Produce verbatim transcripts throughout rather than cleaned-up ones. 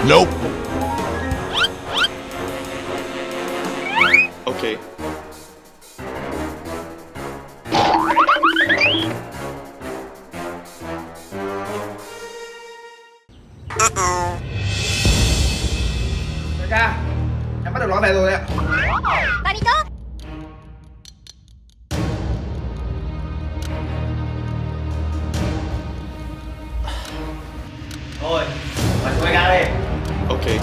Nope. Okay. Uh-oh. Đại ca, em bắt được nó về rồi ạ. Ta đi trước. Thôi, bật quay ra đi. Okay.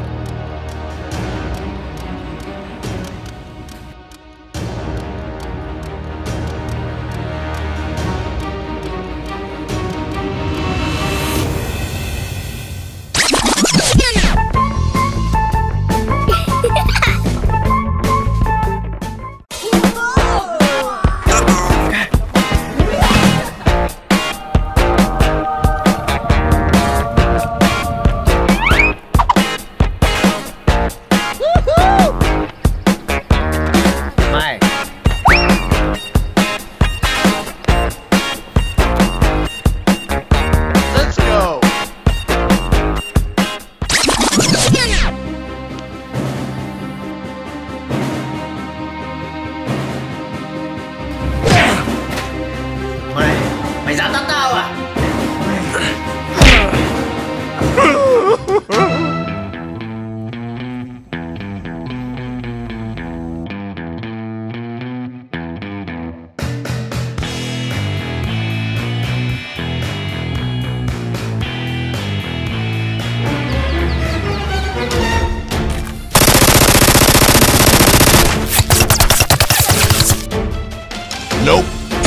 Mày dám tát tao à? Nope.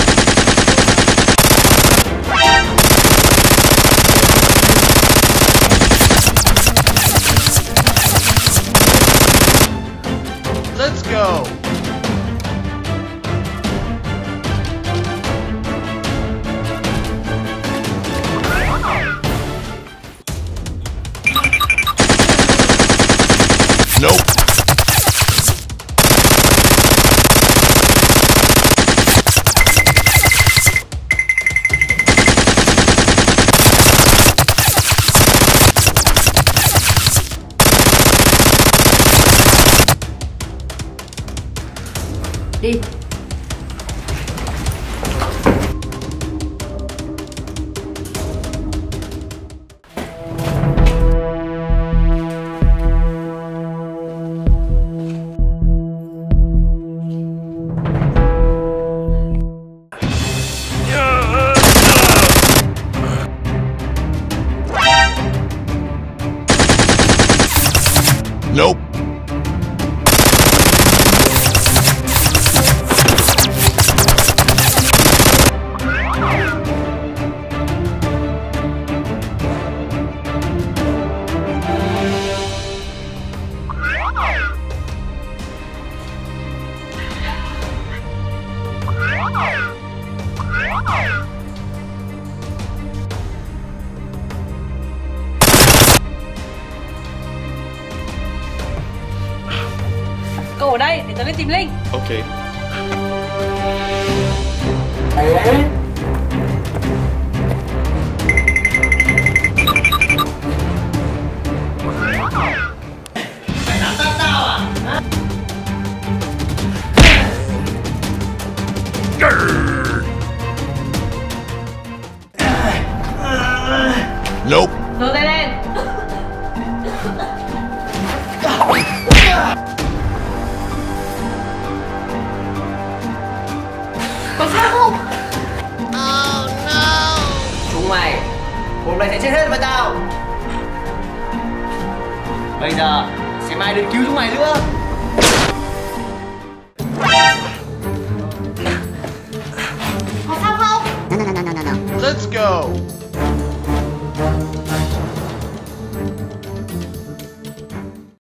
Let's go. Nope. Đi. Nope. Cậu ở đây để tớ lên tìm Linh. Okay. Mày dám tát tao à? Nope. Giơ tay lên. Có sao không? Oh no. Chúng mày, hôm nay sẽ chết hết với tao. Bây giờ xem ai đến cứu chúng mày nữa. Có sao không? Let's go.